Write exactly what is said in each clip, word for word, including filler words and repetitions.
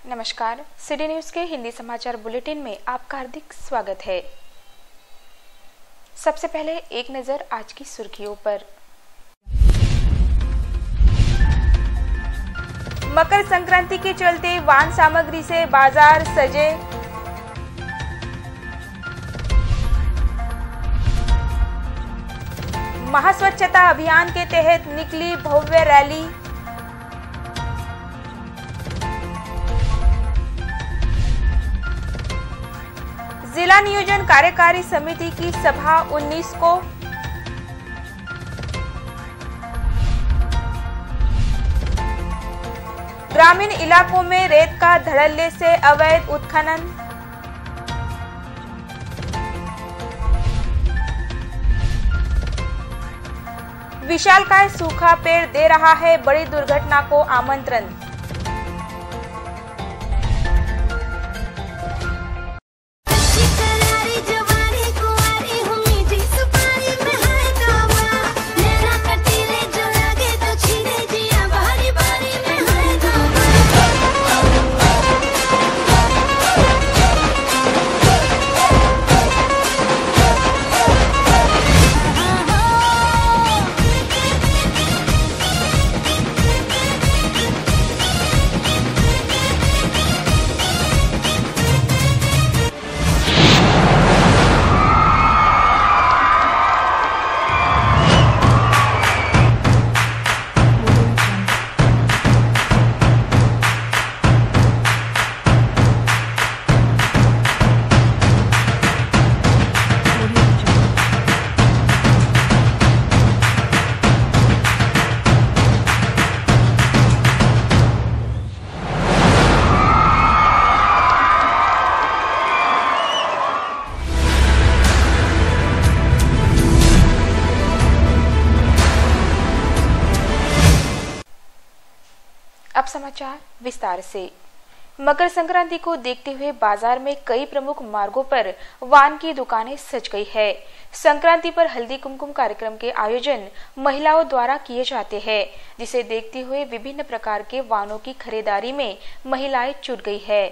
नमस्कार, city news के हिंदी समाचार बुलेटिन में आपका हार्दिक स्वागत है। सबसे पहले एक नजर आज की सुर्खियों पर। मकर संक्रांति के चलते वाहन सामग्री से बाजार सजे। महास्वच्छता अभियान के तहत निकली भव्य रैली। जिला नियोजन कार्यकारी समिति की सभा उन्नीस को। ग्रामीण इलाकों में रेत का धड़ल्ले से अवैध उत्खनन। विशालकाय सूखा पेड़ दे रहा है बड़ी दुर्घटना को आमंत्रण। अब समाचार विस्तार से। मकर संक्रांति को देखते हुए बाजार में कई प्रमुख मार्गों पर वान की दुकानें सज गई है। संक्रांति पर हल्दी कुमकुम कार्यक्रम के आयोजन महिलाओं द्वारा किए जाते हैं, जिसे देखते हुए विभिन्न प्रकार के वानों की खरीदारी में महिलाएं जुट गई है।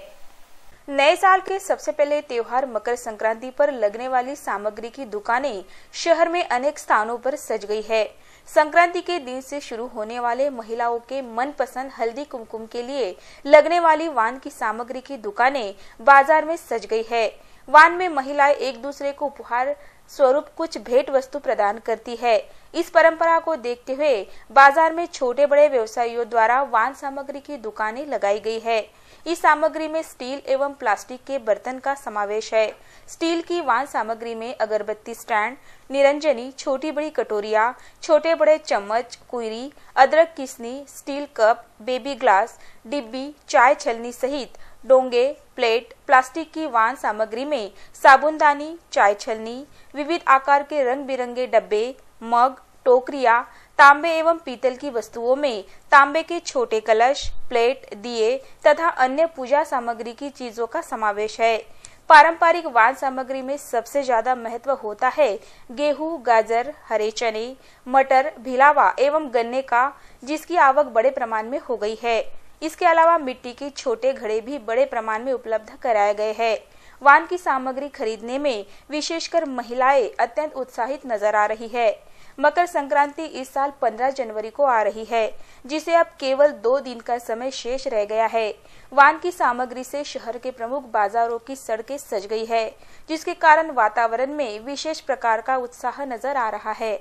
नए साल के सबसे पहले त्योहार मकर संक्रांति पर लगने वाली सामग्री की दुकानें शहर में अनेक स्थानों पर सज गई है। संक्रांति के दिन से शुरू होने वाले महिलाओं के मनपसंद हल्दी कुमकुम के लिए लगने वाली वान की सामग्री की दुकानें बाजार में सज गई है। वान में महिलाएं एक दूसरे को उपहार स्वरूप कुछ भेंट वस्तु प्रदान करती है। इस परंपरा को देखते हुए बाजार में छोटे बड़े व्यवसायियों द्वारा वान सामग्री की दुकानें लगाई गई है। इस सामग्री में स्टील एवं प्लास्टिक के बर्तन का समावेश है। स्टील की वान सामग्री में अगरबत्ती स्टैंड, निरंजनी, छोटी बड़ी कटोरियां, छोटे बड़े चम्मच, कुइरी, अदरक किसनी, स्टील कप, बेबी ग्लास, डिब्बी, चाय छलनी सहित डोंगे, प्लेट, प्लास्टिक की वान सामग्री में साबुनदानी, चाय छलनी, विविध आकार के रंग बिरंगे डब्बे, मग, टोकरियां, तांबे एवं पीतल की वस्तुओं में तांबे के छोटे कलश, प्लेट, दिए तथा अन्य पूजा सामग्री की चीजों का समावेश है। पारंपरिक वान सामग्री में सबसे ज्यादा महत्व होता है गेहूं, गाजर, हरे चने, मटर, भिलावा एवं गन्ने का, जिसकी आवक बड़े प्रमाण में हो गई है। इसके अलावा मिट्टी के छोटे घड़े भी बड़े प्रमाण में उपलब्ध कराए गए हैं। वान की सामग्री खरीदने में विशेषकर महिलाएं अत्यंत उत्साहित नजर आ रही है। मकर संक्रांति इस साल पंद्रह जनवरी को आ रही है, जिसे अब केवल दो दिन का समय शेष रह गया है। वान की सामग्री से शहर के प्रमुख बाजारों की सड़कें सज गई है, जिसके कारण वातावरण में विशेष प्रकार का उत्साह नजर आ रहा है।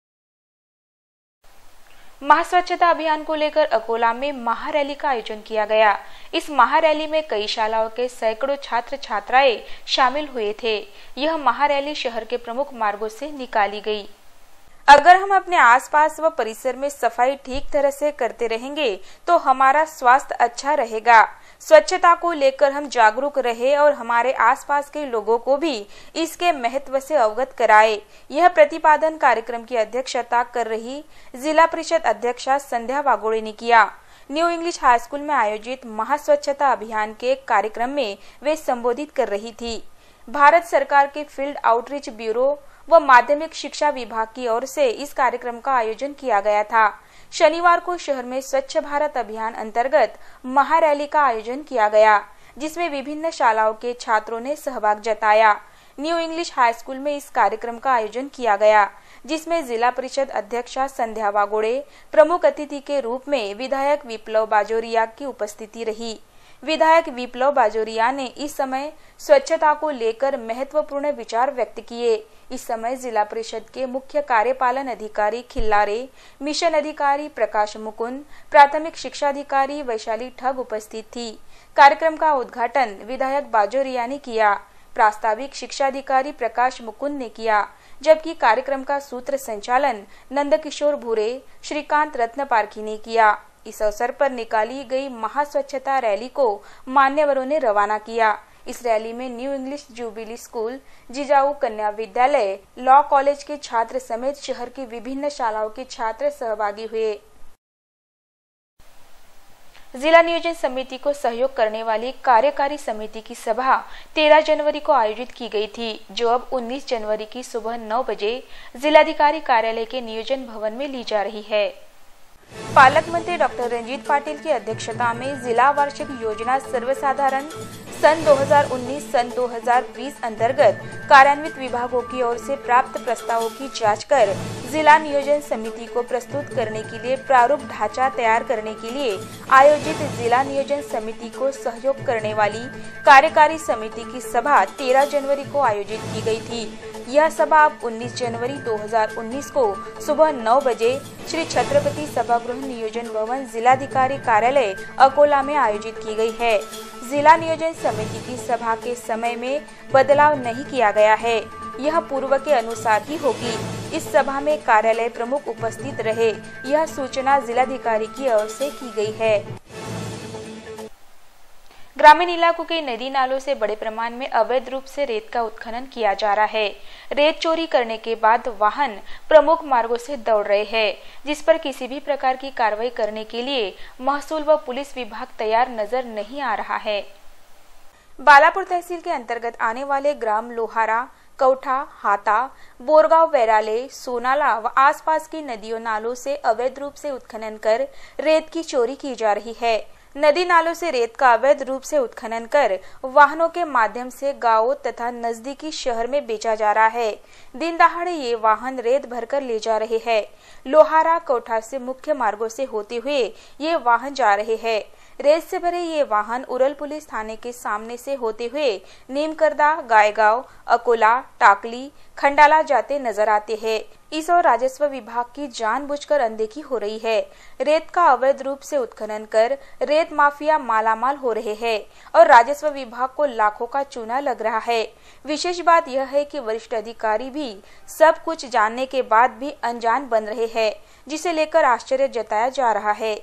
महास्वच्छता अभियान को लेकर अकोला में महारैली का आयोजन किया गया। इस महारैली में कई शालाओं के सैकड़ों छात्र छात्राएं शामिल हुए थे। यह महारैली शहर के प्रमुख मार्गों से निकाली गई। अगर हम अपने आसपास व परिसर में सफाई ठीक तरह से करते रहेंगे तो हमारा स्वास्थ्य अच्छा रहेगा। स्वच्छता को लेकर हम जागरूक रहे और हमारे आसपास के लोगों को भी इसके महत्व से अवगत कराए। यह प्रतिपादन कार्यक्रम की अध्यक्षता कर रही जिला परिषद अध्यक्षा संध्या वागोड़े ने किया। न्यू इंग्लिश हाई स्कूल में आयोजित महास्वच्छता अभियान के कार्यक्रम में वे संबोधित कर रही थी। भारत सरकार के फील्ड आउटरीच ब्यूरो व माध्यमिक शिक्षा विभाग की ओर से इस कार्यक्रम का आयोजन किया गया था। शनिवार को शहर में स्वच्छ भारत अभियान अंतर्गत महारैली का आयोजन किया गया, जिसमें विभिन्न शालाओं के छात्रों ने सहभाग जताया। न्यू इंग्लिश हाई स्कूल में इस कार्यक्रम का आयोजन किया गया, जिसमें जिला परिषद अध्यक्षा संध्या वागोड़े प्रमुख अतिथि के रूप में विधायक विप्लव बाजोरिया की उपस्थिति रही। विधायक विप्लव बाजोरिया ने इस समय स्वच्छता को लेकर महत्वपूर्ण विचार व्यक्त किए। इस समय जिला परिषद के मुख्य कार्यपालन अधिकारी खिल्लारे, मिशन अधिकारी प्रकाश मुकुंद, प्राथमिक शिक्षा अधिकारी वैशाली ठग उपस्थित थी। कार्यक्रम का उद्घाटन विधायक बाजोरिया ने किया, प्रास्ताविक शिक्षा अधिकारी प्रकाश मुकुंद ने किया, जबकि कार्यक्रम का सूत्र संचालन नंदकिशोर भूरे, श्रीकांत रत्न पारखी ने किया। इस अवसर पर निकाली गई महास्वच्छता रैली को मान्यवरों ने रवाना किया। इस रैली में new English jubilee school, Jijau Kanya Vidyalaya, law college के छात्र समेत शहर की विभिन्न शालाओं के छात्र सहभागी हुए। जिला नियोजन समिति को सहयोग करने वाली कार्यकारी समिति की सभा तेरह जनवरी को आयोजित की गई थी, जो अब उन्नीस जनवरी की सुबह नौ बजे जिलाधिकारी कार्यालय के नियोजन भवन में ली जा रही है। पालक मंत्री डॉक्टर रंजीत पाटिल की अध्यक्षता में जिला वार्षिक योजना सर्वसाधारण सन दो हज़ार उन्नीस सन दो हज़ार बीस अंतर्गत कार्यान्वित विभागों की ओर से प्राप्त प्रस्तावों की जांच कर जिला नियोजन समिति को प्रस्तुत करने के लिए प्रारूप ढांचा तैयार करने के लिए आयोजित जिला नियोजन समिति को सहयोग करने वाली कार्यकारी समिति की सभा तेरह जनवरी को आयोजित की गई थी। यह सभा अब उन्नीस जनवरी दो हज़ार उन्नीस को सुबह नौ बजे श्री छत्रपति सभागृह नियोजन भवन जिलाधिकारी कार्यालय अकोला में आयोजित की गई है। जिला नियोजन समिति की सभा के समय में बदलाव नहीं किया गया है, यह पूर्व के अनुसार ही होगी। इस सभा में कार्यालय प्रमुख उपस्थित रहे, यह सूचना जिलाधिकारी की ओर से की गई है। ग्रामीण इलाकों के नदी नालों से बड़े प्रमाण में अवैध रूप से रेत का उत्खनन किया जा रहा है। रेत चोरी करने के बाद वाहन प्रमुख मार्गों से दौड़ रहे हैं, जिस पर किसी भी प्रकार की कार्रवाई करने के लिए महसूल व पुलिस विभाग तैयार नजर नहीं आ रहा है। बालापुर तहसील के अंतर्गत आने वाले ग्राम लोहारा, कौठा, हाता, बोरगांव, वैराले, सोनाला व आसपास की नदियों नालों से अवैध रूप से उत्खनन कर रेत की चोरी की जा रही है। नदी नालों से रेत का अवैध रूप से उत्खनन कर वाहनों के माध्यम से गांवों तथा नजदीकी शहर में बेचा जा रहा है। दिन दहाड़े ये वाहन रेत भरकर ले जा रहे हैं। लोहारा, कौठा से मुख्य मार्गों से होते हुए ये वाहन जा रहे हैं। रेत से भरे ये वाहन उरल पुलिस थाने के सामने से होते हुए नीमकरदा, गायगांव, अकोला, टाकली, खंडाला जाते नजर आते हैं। इस और राजस्व विभाग की जानबूझकर अनदेखी हो रही है। रेत का अवैध रूप से उत्खनन कर रेत माफिया मालामाल हो रहे हैं और राजस्व विभाग को लाखों का चूना लग रहा है। विशेष बात यह है कि वरिष्ठ अधिकारी भी सब कुछ जानने के बाद भी अनजान बन रहे हैं, जिसे लेकर आश्चर्य जताया जा रहा है।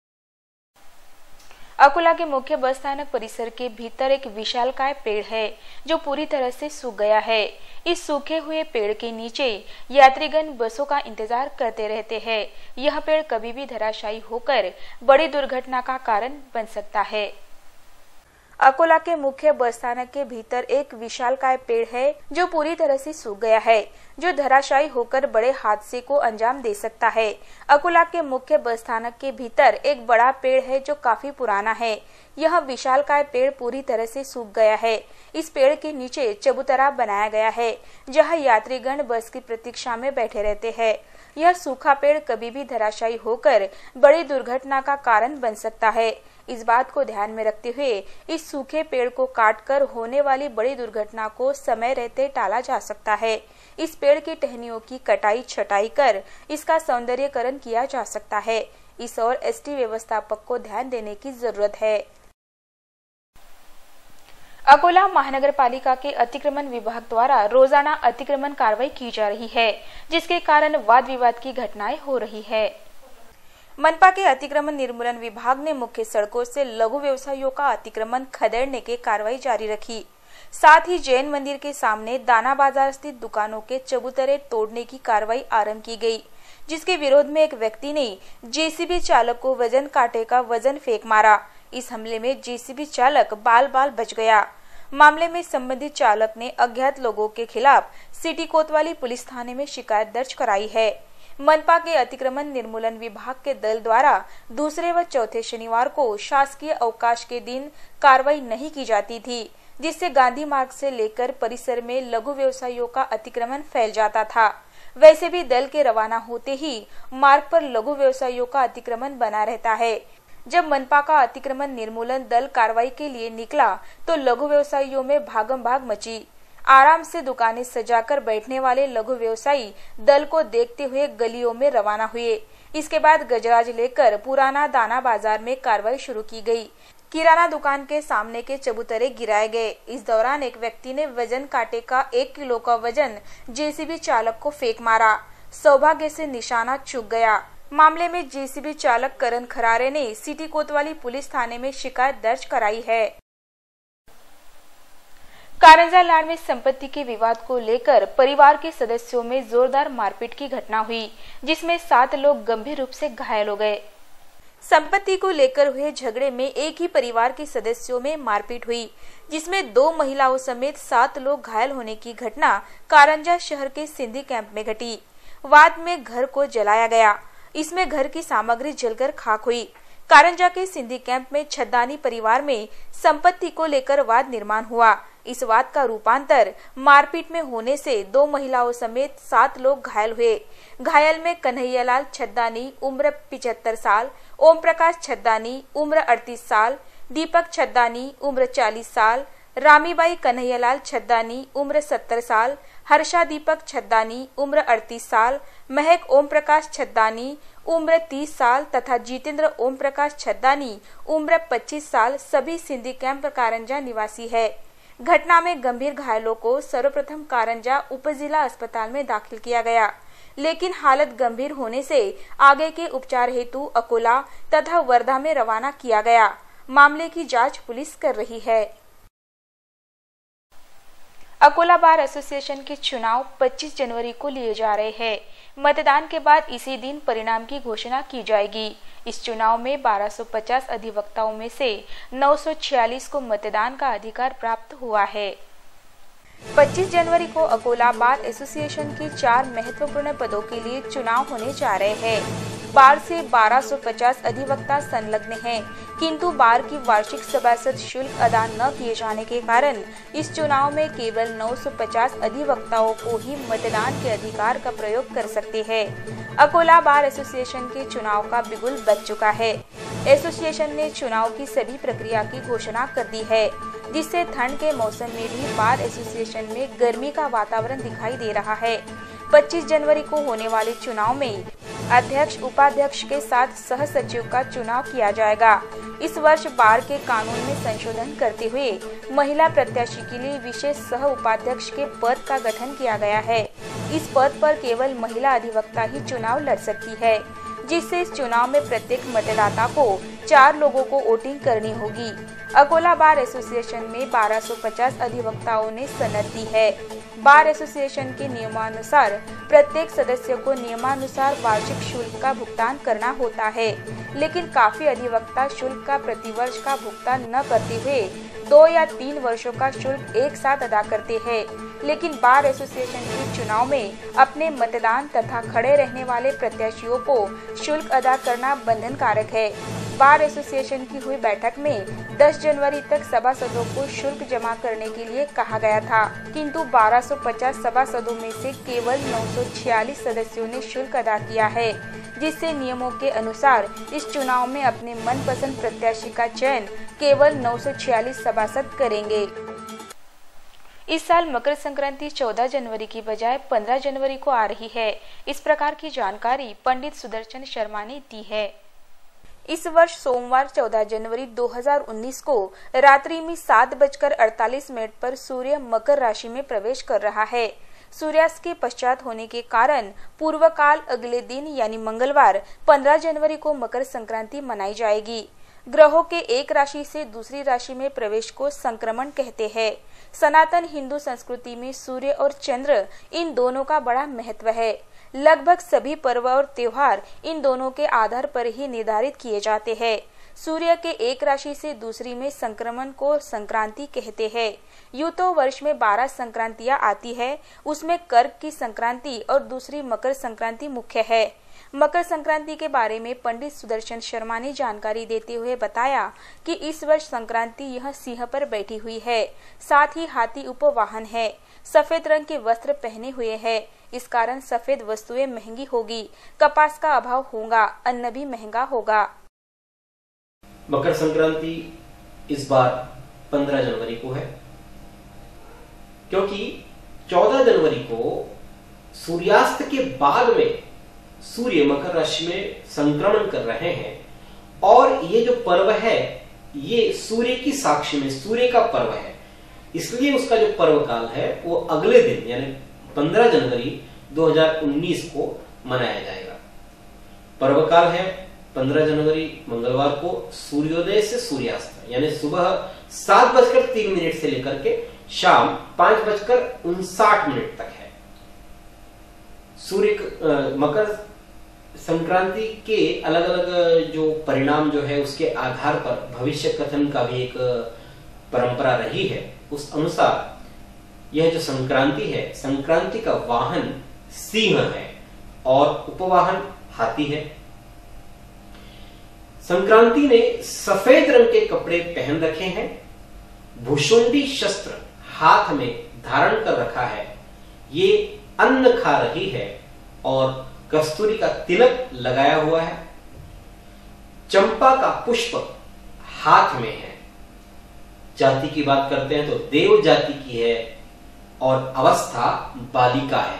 अकोला के मुख्य बस स्थानक परिसर के भीतर एक विशालकाय पेड़ है, जो पूरी तरह से सूख गया है। इस सूखे हुए पेड़ के नीचे यात्रीगण बसों का इंतजार करते रहते हैं। यह पेड़ कभी भी धराशायी होकर बड़ी दुर्घटना का कारण बन सकता है। अकोला के मुख्य बस स्थानक के भीतर एक विशालकाय पेड़ है, जो पूरी तरह से सूख गया है, जो धराशायी होकर बड़े हादसे को अंजाम दे सकता है। अकोला के मुख्य बस स्थानक के भीतर एक बड़ा पेड़ है, जो काफी पुराना है। यह विशालकाय पेड़ पूरी तरह से सूख गया है। इस पेड़ के नीचे चबूतरा बनाया गया है, जहां यात्रीगण बस की प्रतीक्षा में बैठे रहते हैं। यह सूखा पेड़ कभी भी धराशायी होकर बड़ी दुर्घटना का कारण बन सकता है। इस बात को ध्यान में रखते हुए इस सूखे पेड़ को काटकर होने वाली बड़ी दुर्घटना को समय रहते टाला जा सकता है। इस पेड़ की टहनियों की कटाई छटाई कर इसका सौंदर्यीकरण किया जा सकता है। इस और एसटी व्यवस्थापक को ध्यान देने की जरूरत है। अकोला महानगर पालिका के अतिक्रमण विभाग द्वारा रोजाना अतिक्रमण कार्रवाई की जा रही है, जिसके कारण वाद विवाद की घटनाएं हो रही है। मनपा के अतिक्रमण निर्मूलन विभाग ने मुख्य सड़कों से लघु व्यवसायियों का अतिक्रमण खदेड़ने की कार्रवाई जारी रखी। साथ ही जैन मंदिर के सामने दाना बाजार स्थित दुकानों के चबूतरे तोड़ने की कार्रवाई आरंभ की गई, जिसके विरोध में एक व्यक्ति ने जेसीबी चालक को वजन कांटे का वजन फेंक मारा। इस हमले में जेसीबी चालक बाल बाल बच गया। मामले में संबंधित चालक ने अज्ञात लोगों के खिलाफ सिटी कोतवाली पुलिस थाने में शिकायत दर्ज कराई है। मनपा के अतिक्रमण निर्मूलन विभाग के दल द्वारा दूसरे व चौथे शनिवार को शासकीय अवकाश के दिन कार्रवाई नहीं की जाती थी, जिससे गांधी मार्ग से लेकर परिसर में लघु व्यवसायियों का अतिक्रमण फैल जाता था। वैसे भी दल के रवाना होते ही मार्ग पर लघु व्यवसायियों का अतिक्रमण बना रहता है। जब मनपा का अतिक्रमण निर्मूलन दल कार्रवाई के लिए निकला तो लघु व्यवसायियों में भागम भाग मची। आराम से दुकानें सजाकर बैठने वाले लघु व्यवसायी दल को देखते हुए गलियों में रवाना हुए। इसके बाद गजराज लेकर पुराना दाना बाजार में कार्रवाई शुरू की गई। किराना दुकान के सामने के चबूतरे गिराए गए। इस दौरान एक व्यक्ति ने वजन कांटे का एक किलो का वजन जेसीबी चालक को फेंक मारा। सौभाग्य से निशाना चूक गया। मामले में जेसीबी चालक करण खरारे ने सिटी कोतवाली पुलिस थाने में शिकायत दर्ज कराई है। कारंजा लाड़ में संपत्ति के विवाद को लेकर परिवार के सदस्यों में जोरदार मारपीट की घटना हुई, जिसमें सात लोग गंभीर रूप से घायल हो गए। संपत्ति को लेकर हुए झगड़े में एक ही परिवार के सदस्यों में मारपीट हुई, जिसमें दो महिलाओं समेत सात लोग घायल होने की घटना कारंजा शहर के सिंधी कैंप में घटी। वाद में घर को जलाया गया। इसमें घर की सामग्री जलकर खाक हुई। कारंजा के सिंधी कैंप में छद्दानी परिवार में संपत्ति को लेकर वाद निर्माण हुआ। इस वाद का रूपांतर मारपीट में होने से दो महिलाओं समेत सात लोग घायल हुए। घायल में कन्हैयालाल छद्दानी उम्र पिचहत्तर साल, ओम प्रकाश छद्दानी उम्र अड़तीस साल, दीपक छद्दानी उम्र चालीस साल, रामीबाई कन्हैयालाल छद्दानी उम्र सत्तर साल, हर्षा दीपक छद्दानी उम्र अड़तीस साल, महक ओम प्रकाश छद्दानी उम्र तीस साल तथा जितेंद्र ओम प्रकाश छद्दानी उम्र पच्चीस साल सभी सिंधी कैंप कारंजा निवासी है। घटना में गंभीर घायलों को सर्वप्रथम कारंजा उप जिला अस्पताल में दाखिल किया गया, लेकिन हालत गंभीर होने से आगे के उपचार हेतु अकोला तथा वर्धा में रवाना किया गया। मामले की जांच पुलिस कर रही है। अकोला बार एसोसिएशन के चुनाव पच्चीस जनवरी को लिए जा रहे हैं। मतदान के बाद इसी दिन परिणाम की घोषणा की जाएगी। इस चुनाव में बारह सौ पचास अधिवक्ताओं में से नौ सौ छियालीस को मतदान का अधिकार प्राप्त हुआ है। पच्चीस जनवरी को अकोला बार एसोसिएशन के चार महत्वपूर्ण पदों के लिए चुनाव होने जा रहे हैं। बार से बारह सौ पचास अधिवक्ता संलग्न हैं, किंतु बार की वार्षिक सभासद शुल्क अदा न किए जाने के कारण इस चुनाव में केवल नौ सौ पचास अधिवक्ताओं को ही मतदान के अधिकार का प्रयोग कर सकते हैं। अकोला बार एसोसिएशन के चुनाव का बिगुल बज चुका है। एसोसिएशन ने चुनाव की सभी प्रक्रिया की घोषणा कर दी है, जिससे ठंड के मौसम में भी बार एसोसिएशन में गर्मी का वातावरण दिखाई दे रहा है। पच्चीस जनवरी को होने वाले चुनाव में अध्यक्ष उपाध्यक्ष के साथ सह सचिव का चुनाव किया जाएगा। इस वर्ष बार के कानून में संशोधन करते हुए महिला प्रत्याशी के लिए विशेष सह उपाध्यक्ष के पद का गठन किया गया है। इस पद पर केवल महिला अधिवक्ता ही चुनाव लड़ सकती है, जिससे इस चुनाव में प्रत्येक मतदाता को चार लोगों को वोटिंग करनी होगी। अकोला बार एसोसिएशन में बारह सौ पचास अधिवक्ताओं ने सनद दी है। बार एसोसिएशन के नियमानुसार प्रत्येक सदस्य को नियमानुसार वार्षिक शुल्क का भुगतान करना होता है, लेकिन काफी अधिवक्ता शुल्क का प्रतिवर्ष का भुगतान न करते हुए दो या तीन वर्षों का शुल्क एक साथ अदा करते हैं। लेकिन बार एसोसिएशन के चुनाव में अपने मतदान तथा खड़े रहने वाले प्रत्याशियों को शुल्क अदा करना बंधनकारक है। बार एसोसिएशन की हुई बैठक में दस जनवरी तक सभासदों को शुल्क जमा करने के लिए कहा गया था, किंतु बारह सौ पचास सभासदों में से केवल नौ सौ छियालीस सदस्यों ने शुल्क अदा किया है, जिससे नियमों के अनुसार इस चुनाव में अपने मनपसंद प्रत्याशी का चयन केवल नौ सौ छियालीस सभासद करेंगे। इस साल मकर संक्रांति चौदह जनवरी की बजाय पंद्रह जनवरी को आ रही है। इस प्रकार की जानकारी पंडित सुदर्शन शर्मा ने दी है। इस वर्ष सोमवार चौदह जनवरी दो हज़ार उन्नीस को रात्रि में सात बजकर अड़तालीस मिनट पर सूर्य मकर राशि में प्रवेश कर रहा है। सूर्यास्त के पश्चात होने के कारण पूर्व काल अगले दिन यानी मंगलवार पंद्रह जनवरी को मकर संक्रांति मनाई जाएगी। ग्रहों के एक राशि से दूसरी राशि में प्रवेश को संक्रमण कहते हैं। सनातन हिंदू संस्कृति में सूर्य और चंद्र इन दोनों का बड़ा महत्व है। लगभग सभी पर्व और त्योहार इन दोनों के आधार पर ही निर्धारित किए जाते हैं। सूर्य के एक राशि से दूसरी में संक्रमण को संक्रांति कहते हैं। यूं तो वर्ष में बारह संक्रांतियां आती है, उसमें कर्क की संक्रांति और दूसरी मकर संक्रांति मुख्य है। मकर संक्रांति के बारे में पंडित सुदर्शन शर्मा ने जानकारी देते हुए बताया कि इस वर्ष संक्रांति यह सिंह पर बैठी हुई है, साथ ही हाथी उपवाहन है, सफेद रंग के वस्त्र पहने हुए है, इस कारण सफेद वस्तुएं महंगी होगी, कपास का अभाव होगा, अन्न भी महंगा होगा। मकर संक्रांति इस बार पंद्रह जनवरी को है, क्योंकि चौदह जनवरी को सूर्यास्त के बाद में सूर्य मकर राशि में संक्रमण कर रहे हैं और ये जो पर्व है ये सूर्य की साक्षी में सूर्य का पर्व है, इसलिए उसका जो पर्व काल है वो अगले दिन यानी पंद्रह जनवरी दो हज़ार उन्नीस को मनाया जाएगा। पर्व काल है पंद्रह जनवरी मंगलवार को सूर्योदय से सूर्यास्त यानी सुबह सात बजकर तीन मिनट से लेकर के शाम पांच बजकर उनसाठ मिनट तक है। सूर्य मकर संक्रांति के अलग अलग जो परिणाम जो है उसके आधार पर भविष्य कथन का भी एक परंपरा रही है। उस अनुसार यह जो संक्रांति है, संक्रांति का वाहन सिंह है और उपवाहन हाथी है। संक्रांति ने सफेद रंग के कपड़े पहन रखे हैं, भुशुंडी शस्त्र हाथ में धारण कर रखा है, ये अन्न खा रही है और कस्तूरी का तिलक लगाया हुआ है, चंपा का पुष्प हाथ में है। जाति की बात करते हैं तो देव जाति की है और अवस्था बालिका है।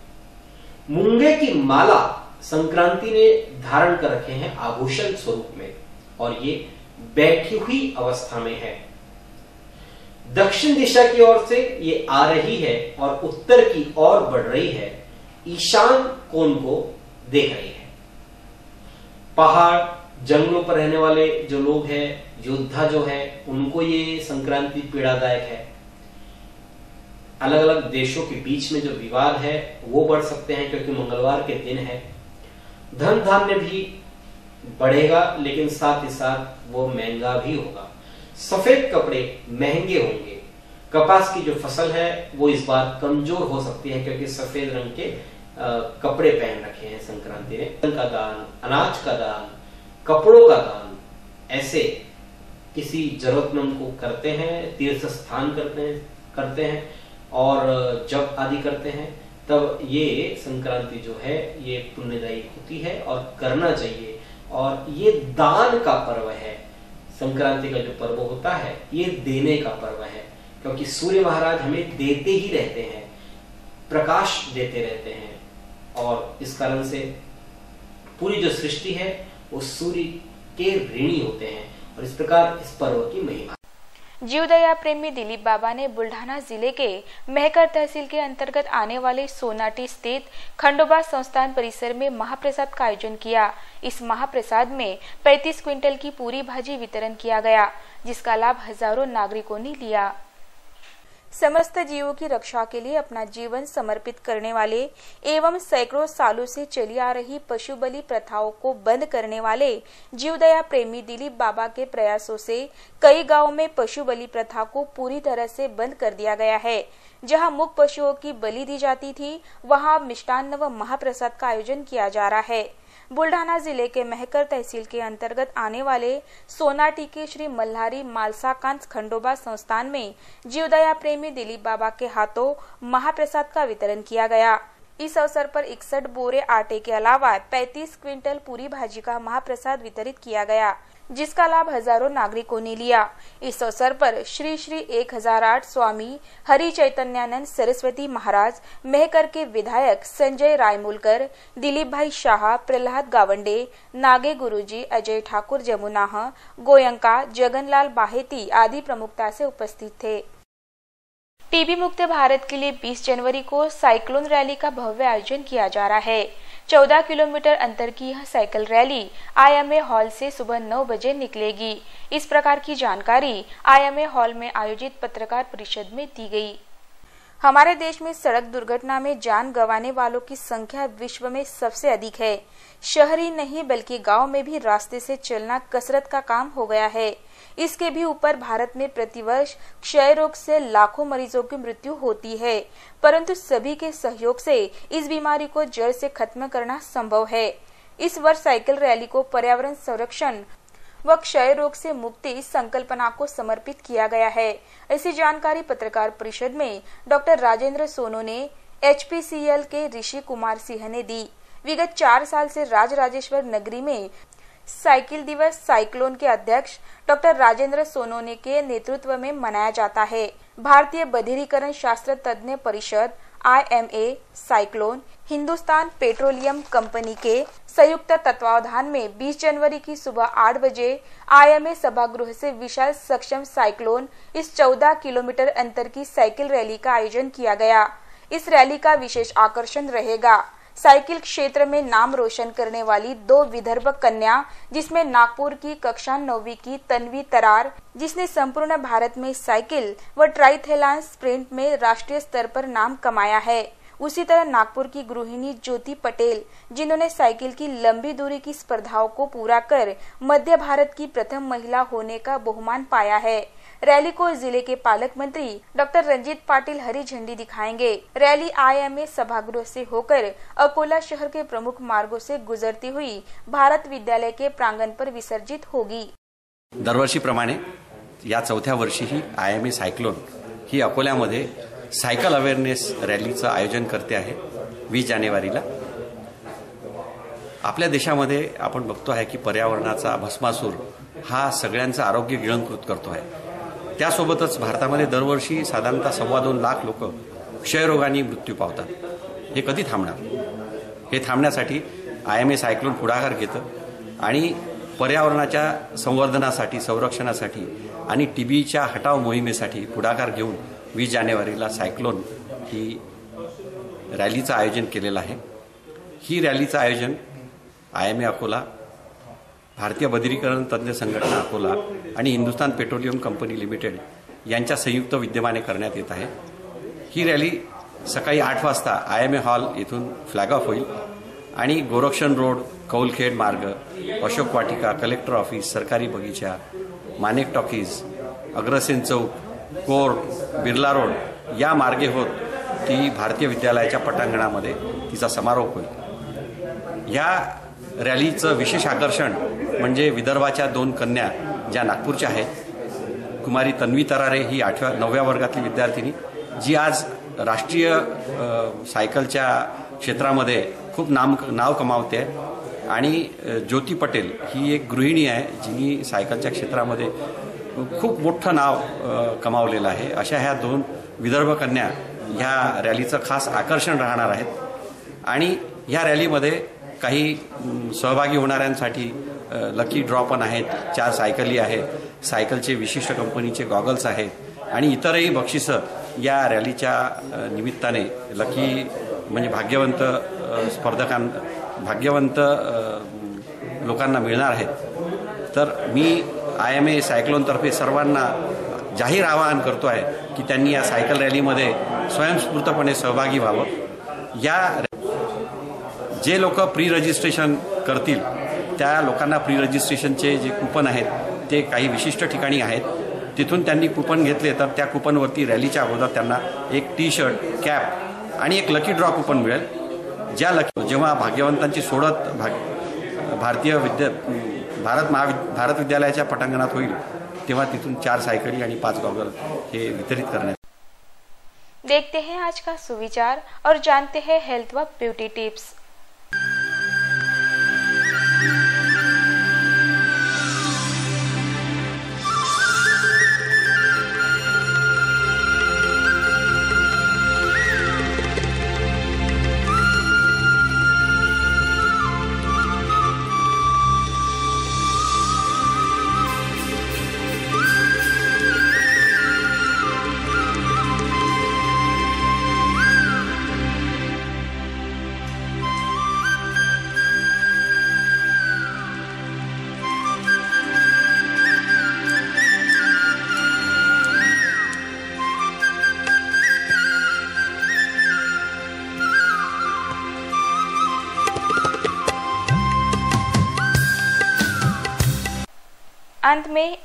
मूंगे की माला संक्रांति ने धारण कर रखे हैं आभूषण स्वरूप में और ये बैठी हुई अवस्था में है। दक्षिण दिशा की ओर से ये आ रही है और उत्तर की ओर बढ़ रही है, ईशान कोण को देख रही है। पहाड़ जंगलों पर रहने वाले जो लोग हैं, योद्धा जो है, उनको ये संक्रांति पीड़ादायक है। अलग अलग देशों के बीच में जो विवाद है वो बढ़ सकते हैं क्योंकि मंगलवार के दिन है। धन धान्य भी बढ़ेगा लेकिन साथ ही साथ वो महंगा भी होगा। सफेद कपड़े महंगे होंगे। कपास की जो फसल है वो इस बार कमजोर हो सकती है क्योंकि सफेद रंग के आ, कपड़े पहन रखे हैं संक्रांति ने। का दान, अनाज का दान, कपड़ों का दान ऐसे किसी जरूरतमंद को करते हैं, तीर्थ स्थान करते हैं करते हैं और जप आदि करते हैं, तब ये संक्रांति जो है ये पुण्यदायी होती है और करना चाहिए। और ये दान का पर्व है। संक्रांति का जो पर्व होता है ये देने का पर्व है क्योंकि सूर्य महाराज हमें देते ही रहते हैं, प्रकाश देते रहते हैं और इस कारण से पूरी जो सृष्टि है वो सूर्य के ऋणी होते हैं और इस प्रकार इस पर्व की महिमा। जीवदया प्रेमी दिलीप बाबा ने बुल्ढाना जिले के महकर तहसील के अंतर्गत आने वाले सोनाटी स्थित खंडोबा संस्थान परिसर में महाप्रसाद का आयोजन किया। इस महाप्रसाद में पैंतीस क्विंटल की पूरी भाजी वितरण किया गया, जिसका लाभ हजारों नागरिकों ने लिया। समस्त जीवों की रक्षा के लिए अपना जीवन समर्पित करने वाले एवं सैकड़ों सालों से चली आ रही पशु बलि प्रथाओं को बंद करने वाले जीवदया प्रेमी दिलीप बाबा के प्रयासों से कई गांवों में पशु बलि प्रथा को पूरी तरह से बंद कर दिया गया है। जहां मूक पशुओं की बलि दी जाती थी, वहां मिष्टान्न व महाप्रसाद का आयोजन किया जा रहा है। बुल्ढाना जिले के महकर तहसील के अंतर्गत आने वाले सोनाटी के श्री मल्हारी मालसाकांत खंडोबा संस्थान में जीवदया प्रेमी दिलीप बाबा के हाथों महाप्रसाद का वितरण किया गया। इस अवसर पर इकसठ बोरे आटे के अलावा पैंतीस क्विंटल पूरी भाजी का महाप्रसाद वितरित किया गया, जिसका लाभ हजारों नागरिकों ने लिया। इस अवसर पर श्री श्री एक हजार आठ स्वामी हरि चैतन्यानंद सरस्वती महाराज, महकर के विधायक संजय रायमुलकर, दिलीप भाई शाह, प्रहलाद गावंडे, नागे गुरुजी, अजय ठाकुर जमुनाह, गोयंका, जगनलाल बाहेती आदि प्रमुखता से उपस्थित थे। टीबी मुक्त भारत के लिए बीस जनवरी को साइक्लोन रैली का भव्य आयोजन किया जा रहा है। चौदह किलोमीटर अंतर की यह साइकिल रैली आईएमए हॉल से सुबह नौ बजे निकलेगी। इस प्रकार की जानकारी आईएमए हॉल में आयोजित पत्रकार परिषद में दी गई। हमारे देश में सड़क दुर्घटना में जान गंवाने वालों की संख्या विश्व में सबसे अधिक है। शहरी नहीं बल्कि गांव में भी रास्ते से चलना कसरत का काम हो गया है। इसके भी ऊपर भारत में प्रतिवर्ष क्षय रोग से लाखों मरीजों की मृत्यु होती है, परंतु सभी के सहयोग से इस बीमारी को जड़ से खत्म करना संभव है। इस वर्ष साइकिल रैली को पर्यावरण संरक्षण व क्षय रोग से मुक्ति इस संकल्पना को समर्पित किया गया है। ऐसी जानकारी पत्रकार परिषद में डॉक्टर राजेंद्र सोनू ने एच पी सी एल के ऋषि कुमार सिंह ने दी। विगत चार साल से राजराजेश्वर नगरी में साइकिल दिवस साइक्लोन के अध्यक्ष डॉक्टर राजेंद्र सोनोने के नेतृत्व में मनाया जाता है। भारतीय बधिरीकरण शास्त्र तज्ञ परिषद I M A cyclone Hindustan Petroleum company के संयुक्त तत्वावधान में बीस जनवरी की सुबह आठ बजे आई एम ए सभागृह से विशाल सक्षम साइक्लोन इस चौदह किलोमीटर अंतर की साइकिल रैली का आयोजन किया गया। इस रैली का विशेष आकर्षण रहेगा साइकिल क्षेत्र में नाम रोशन करने वाली दो विदर्भ कन्या, जिसमें नागपुर की कक्षा नौवीं की तन्वी तरार, जिसने संपूर्ण भारत में साइकिल व ट्राइथेलॉन स्प्रिंट में राष्ट्रीय स्तर पर नाम कमाया है। उसी तरह नागपुर की गृहिणी ज्योति पटेल, जिन्होंने साइकिल की लंबी दूरी की स्पर्धाओं को पूरा कर मध्य भारत की प्रथम महिला होने का बहुमान पाया है। रैली को जिले के पालक मंत्री डॉक्टर रंजीत पाटिल हरी झंडी दिखाएंगे। रैली आई एम ए सभागृह से होकर अकोला शहर के प्रमुख मार्गों से गुजरती हुई भारत विद्यालय के प्रांगण पर विसर्जित होगी। दरवर्षीप्रमाणे या चौथ्या वर्षीही आय एम ए सायक्लोन ही अकोल्यामध्ये सायकल अवेअरनेस रॅलीचं आयोजन करते आहे वीस जानेवारीला। आपल्या देशामध्ये आपण बघतो आहे की पर्यावरणाचा भस्मासूर हा सगळ्यांचं आरोग्य गिळंकृत करतो आहे। त्यासोबतच भारतामध्ये दरवर्षी साधारणतः सव्वा दोन लाख लोक क्षयरोगाने मृत्यू पावतात। हे कधी थांबणार? हे थांबण्यासाठी आय एम ए सायक्लोन पुढाकार घेतं आणि पर्यावरणाच्या संवर्धनासाठी संरक्षणासाठी आणि टीबीच्या हटाव मोहिमेसाठी पुढाकार घेऊन वीस जानेवारीला सायक्लोन ही रॅलीचं आयोजन केलेलं आहे। ही रॅलीचं आयोजन आय एम ए अकोला, भारतीय बधिरीकरण तज्ञ संघटना अकोला आणि हिंदुस्तान पेट्रोलियम कंपनी लिमिटेड यांच्या संयुक्त विद्यमाने करण्यात येत आहे। ही रॅली सकाळी आठ वाजता आय एम ए हॉल येथून फ्लॅग ऑफ होईल आणि गोरक्षण रोड, कौलखेड मार्ग, अशोक वाटिका, कलेक्टर ऑफिस, सरकारी बगीचा, मानेक टॉकीज, अग्रसेन चौक, कोर्ट, बिर्ला रोड या मार्गे होत ती भारतीय विद्यालयाच्या पटांगणामध्ये तिचा समारोप होईल। या रॅलीचं विशेष आकर्षण म्हणजे विदर्भाच्या दोन कन्या ज्या नागपूरच्या आहेत। कुमारी तन्वी तरारे ही आठव्या नवव्या वर्गातली विद्यार्थिनी, जी आज राष्ट्रीय सायकलच्या क्षेत्रामध्ये खूप नाम नाव कमावते आहे, आणि ज्योती पटेल ही एक गृहिणी आहे जिनी सायकलच्या क्षेत्रामध्ये खूप मोठं नाव कमावलेलं आहे। अशा ह्या दोन विदर्भ कन्या ह्या रॅलीचं खास आकर्षण राहणार आहेत। आणि ह्या रॅलीमध्ये काही सहभागी होणाऱ्यांसाठी लकी ड्रॉ पण आहेत, चार सायकली आहेत, सायकलचे विशिष्ट कंपनीचे गॉगल्स आहेत आणि इतरही बक्षिसं या रॅलीच्या निमित्ताने लकी म्हणजे भाग्यवंत स्पर्धकां भाग्यवंत लोकांना मिळणार आहेत। तर मी आय एम ए सायक्लोनतर्फे सर्वांना जाहीर आवाहन करतो आहे की त्यांनी या सायकल रॅलीमध्ये स्वयंस्फूर्तपणे सहभागी व्हावं। या जे लोक प्री रजिस्ट्रेशन करतील त्या लोकांना प्री रजिस्ट्रेशनचे जे कूपन आहेत ते काही विशिष्ट ठिकाणी आहेत, तिथून त्यांनी कूपन घेतले तर त्या कूपनवरती रॅलीच्या अगोदर त्यांना एक टी शर्ट, कॅप आणि एक लकी ड्रॉ कूपन मिळेल। ज्या लकी जेव्हा भाग्यवंतांची सोडत भाग भारतीय विद्या भारत महाविद भारत विद्यालयाच्या पटांगणात होईल तेव्हा तिथून चार सायकली आणि पाच गॉगल हे वितरित करण्यात। देखते हैं आज का सुविचार और जानते हैं हेल्थ व ब्यूटी टिप्स।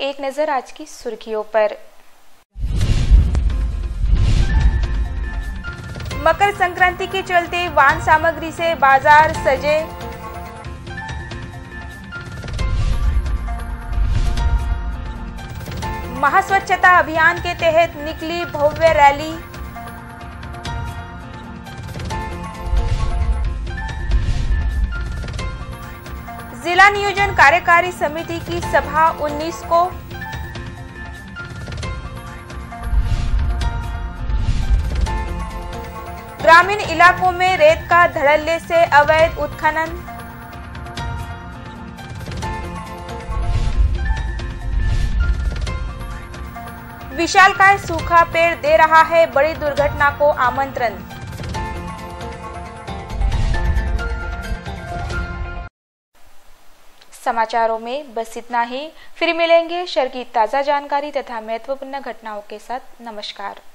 एक नजर आज की सुर्खियों पर। मकर संक्रांति के चलते वाहन सामग्री से बाजार सजे। महास्वच्छता अभियान के तहत निकली भव्य रैली। जिला नियोजन कार्यकारी समिति की सभा उन्नीस को। ग्रामीण इलाकों में रेत का धड़ल्ले से अवैध उत्खनन। विशालकाय सूखा पेड़ दे रहा है बड़ी दुर्घटना को आमंत्रण। समाचारों में बस इतना ही। फिर मिलेंगे शहर की ताजा जानकारी तथा महत्वपूर्ण घटनाओं के साथ। नमस्कार।